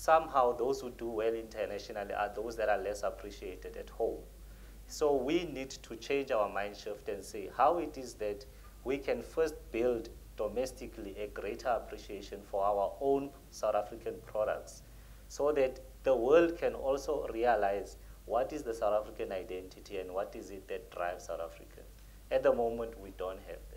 somehow those who do well internationally are those that are less appreciated at home. So we need to change our mind shift and say how it is that we can first build domestically a greater appreciation for our own South African products, so that the world can also realize what is the South African identity and what is it that drives South Africa. At the moment, we don't have.